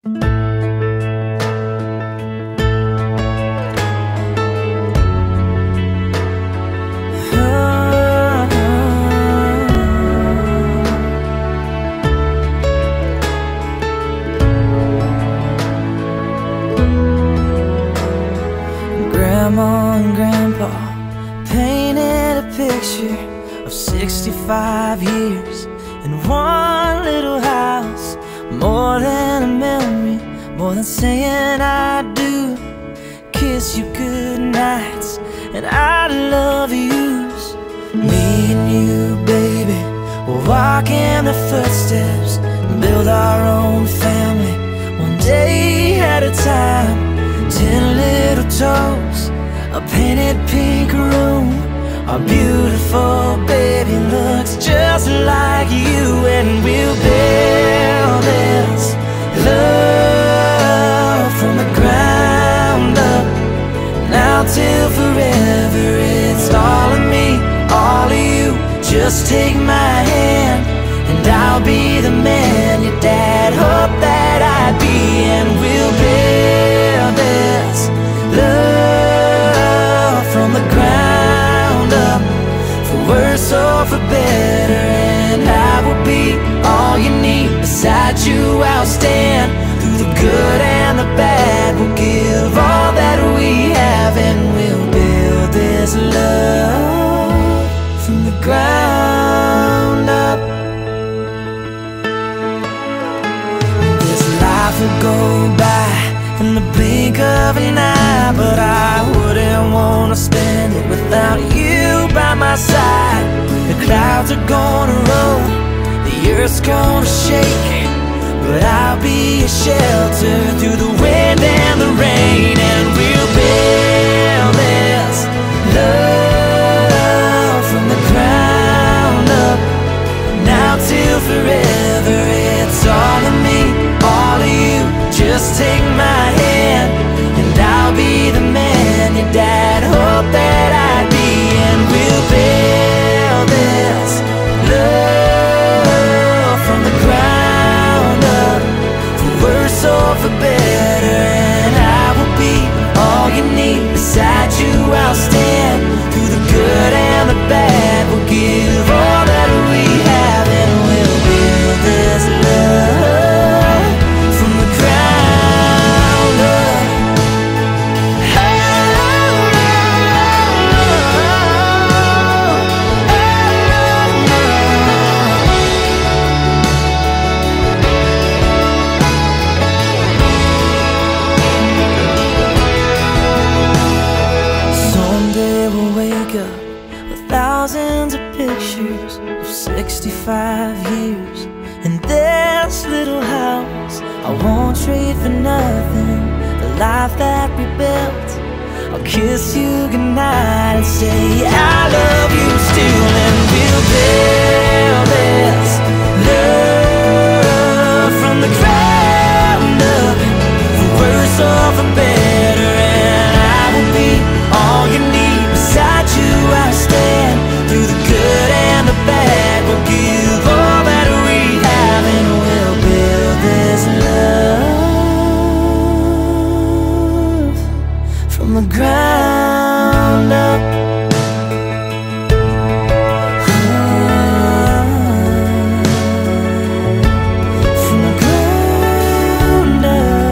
Grandma and Grandpa painted a picture of 65 years in one little house. More than a memory, more than saying I do. Kiss you good nights and I love yous. Me and you, baby, we'll walk in the footsteps and build our own family, one day at a time. 10 little toes, a painted pink room. Our beautiful baby looks just like you. And we'll build this love from the ground up. Now till forever, it's all of me, all of you. Just take my hand and I'll be the man your dad hoped that I'd be. And we'll build this love from the ground up, for worse or for better. And I will be all you need. Beside you I'll stand through the good and the bad. We'll give all that we have and we'll build this love from the ground up. Life will go by in the blink of an eye, but I wouldn't want to spend it without you by my side. The clouds are gonna roll, the earth's gonna shake, but I'll be a shelter through the wind and the rain. And we'll build this love from the ground up. Now till forever, it's all of me, all of you. Just take my hand and I'll be the man your dad hoped that I'd be. And we'll build this love from the ground up, for worse or for better. And I will be all you need. Beside you I'll stand through the good and the bad. We'll give all that we have and we'll build this love from the ground up. Someday we'll wake up with thousands of pictures of 65 years in this little house. I won't trade for nothing the life that we built. I'll kiss you goodnight and say I love you still. And we'll build this love